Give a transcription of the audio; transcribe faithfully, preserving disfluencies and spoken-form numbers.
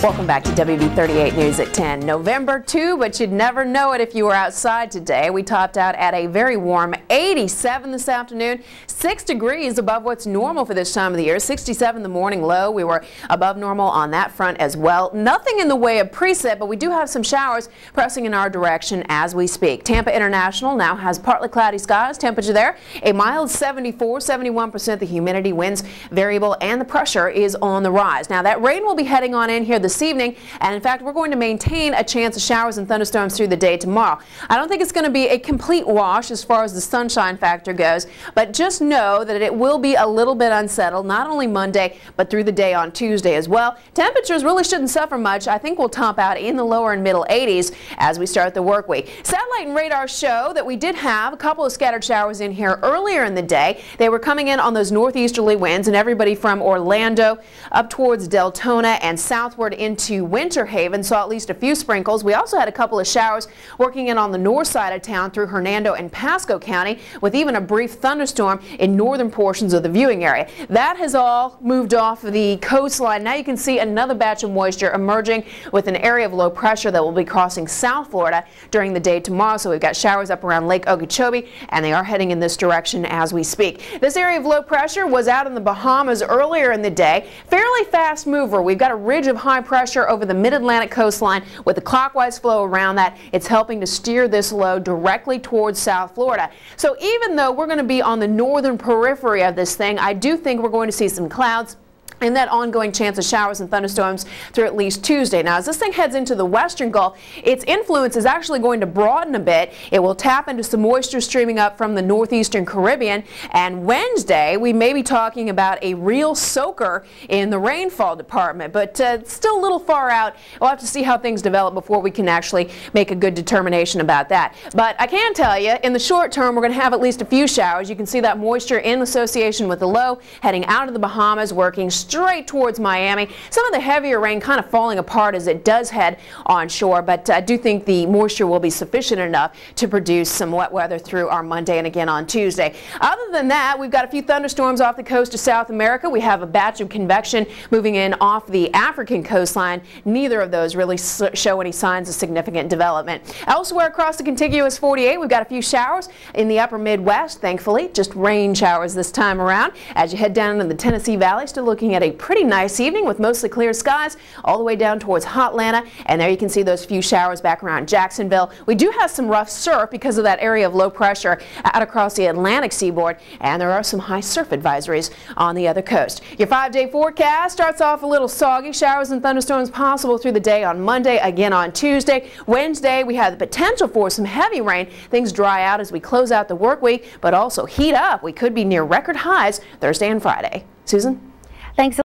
Welcome back to W B thirty-eight News at ten. November second, but you'd never know it if you were outside today. We topped out at a very warm eighty-seven this afternoon, six degrees above what's normal for this time of the year. sixty-seven the morning low. We were above normal on that front as well. Nothing in the way of precip, but we do have some showers pressing in our direction as we speak. Tampa International now has partly cloudy skies. Temperature there a mild seventy-four, seventy-one percent the humidity, winds variable, and the pressure is on the rise. Now that rain will be heading on in here this evening, and in fact we're going to maintain a chance of showers and thunderstorms through the day tomorrow. I don't think it's going to be a complete wash as far as the sunshine factor goes, but just know that it will be a little bit unsettled, not only Monday but through the day on Tuesday as well. Temperatures really shouldn't suffer much. I think we'll top out in the lower and middle eighties as we start the work week. Satellite and radar show that we did have a couple of scattered showers in here earlier in the day. They were coming in on those northeasterly winds, and everybody from Orlando up towards Deltona and southward into Winter Haven saw at least a few sprinkles. We also had a couple of showers working in on the north side of town through Hernando and Pasco County, with even a brief thunderstorm in northern portions of the viewing area. That has all moved off of the coastline. Now you can see another batch of moisture emerging with an area of low pressure that will be crossing South Florida during the day tomorrow. So we've got showers up around Lake Okeechobee, and they are heading in this direction as we speak. This area of low pressure was out in the Bahamas earlier in the day. Fairly fast mover. We've got a ridge of high pressure over the mid-Atlantic coastline with a clockwise flow around that. It's helping to steer this low directly towards South Florida. So even though we're going to be on the northern periphery of this thing, I do think we're going to see some clouds and that ongoing chance of showers and thunderstorms through at least Tuesday. Now, as this thing heads into the western Gulf, its influence is actually going to broaden a bit. It will tap into some moisture streaming up from the northeastern Caribbean, and Wednesday we may be talking about a real soaker in the rainfall department, but uh, it's still a little far out. We'll have to see how things develop before we can actually make a good determination about that. But I can tell you, in the short term, we're going to have at least a few showers. You can see that moisture in association with the low heading out of the Bahamas, working straight towards Miami. Some of the heavier rain kind of falling apart as it does head onshore, but I do think the moisture will be sufficient enough to produce some wet weather through our Monday and again on Tuesday. Other than that, we've got a few thunderstorms off the coast of South America. We have a batch of convection moving in off the African coastline. Neither of those really show any signs of significant development. Elsewhere across the contiguous forty-eight, we've got a few showers in the upper Midwest, thankfully. Just rain showers this time around. As you head down in the Tennessee Valley, still looking at a pretty nice evening with mostly clear skies all the way down towards Hotlanta, and there you can see those few showers back around Jacksonville. We do have some rough surf because of that area of low pressure out across the Atlantic seaboard, and there are some high surf advisories on the other coast. Your five-day forecast starts off a little soggy. Showers and thunderstorms possible through the day on Monday, again on Tuesday. Wednesday, we have the potential for some heavy rain. Things dry out as we close out the work week, but also heat up. We could be near record highs Thursday and Friday. Susan? Thanks.